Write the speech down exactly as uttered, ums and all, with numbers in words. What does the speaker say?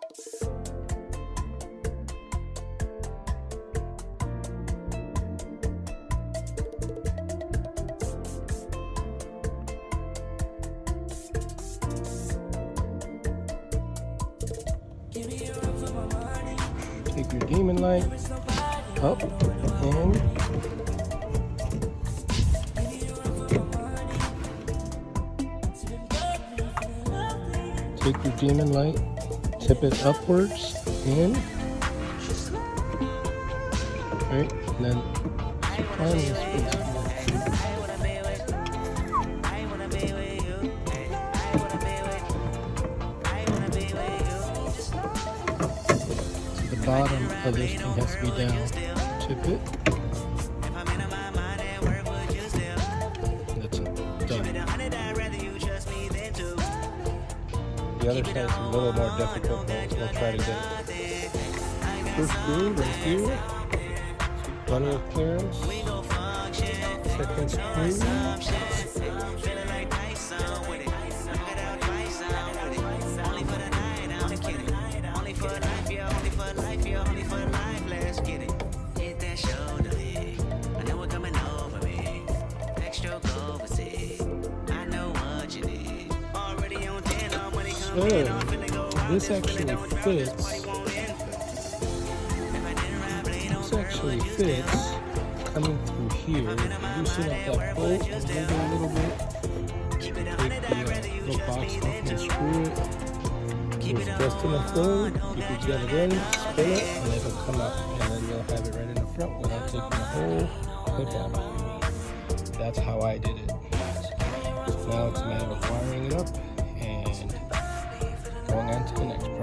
Take your demon light up and take your demon light, tip it upwards in, right, and then find the space. Bottom of this thing has to be down. Tip it. That's it. Done. The other side is a little more difficult, but we'll try to get it. First screw right here. One with clearance. Second screw. So, this actually fits. This actually fits coming through here. Loosen up that bolt and move it a little bit. Take the uh, little box off and screw it. It's just enough room. You can get it in, spin it, and it'll come up. And then you'll have it right in the front without taking the whole clip off. That's how I did it. So now it's a matter of wiring it up and going on to the next one.